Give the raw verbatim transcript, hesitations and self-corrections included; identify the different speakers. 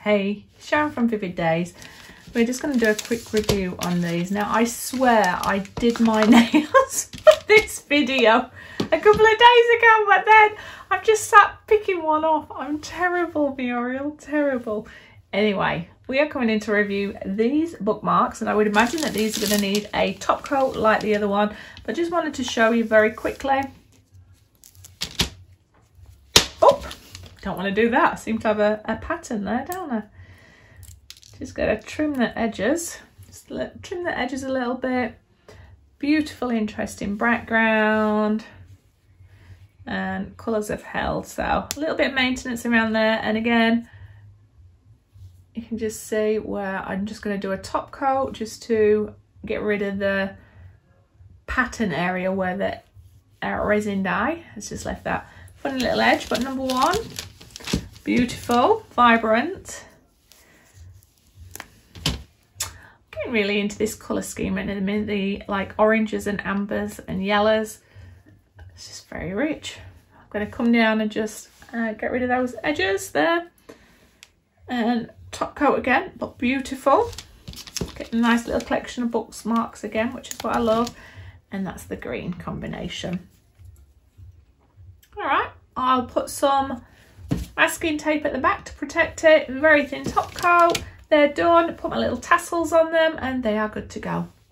Speaker 1: Hey, Sharon from Vivid Days. We're just going to do a quick review on these. Now, I swear I did my nails for this video a couple of days ago, but then I've just sat picking one off. I'm terrible, Muriel, terrible. Anyway, we are coming in to review these bookmarks, and I would imagine that these are going to need a top coat like the other one, but just wanted to show you very quickly. Oh, don't want to do that. I seem to have a, a pattern there, don't I? Just got to trim the edges, just let, trim the edges a little bit. Beautiful, interesting background and colours have held, so a little bit of maintenance around there. And again, you can just see where I'm just going to do a top coat just to get rid of the pattern area where the uh, resin dye has just left that funny little edge. But number one, beautiful, vibrant. Getting really into this colour scheme in a minute, the like oranges and ambers and yellows. It's just very rich. I'm going to come down and just uh, get rid of those edges there. And top coat again, but beautiful. Getting a nice little collection of bookmarks again, which is what I love. And that's the green combination. All right, I'll put some masking tape at the back to protect it. Very thin top coat. They're done. Put my little tassels on them and they are good to go.